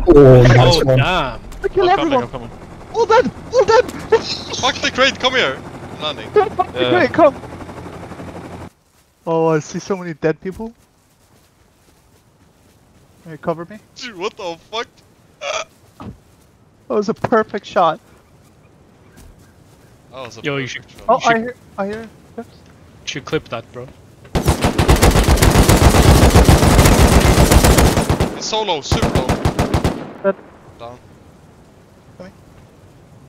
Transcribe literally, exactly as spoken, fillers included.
Oh, nice Oh one. damn! I kill I'm coming, everyone! I'm coming. All dead! All dead! Fuck the crate, come here! I'm landing. Fuck the Yeah. crate, come! Oh, I see so many dead people. Hey, cover me. Dude, what the fuck? That was a perfect shot. That was a Yo, you perfect shot. Oh, should- I hear, I hear. Yes. Should clip that, bro. It's so low, super low. Dead. Down.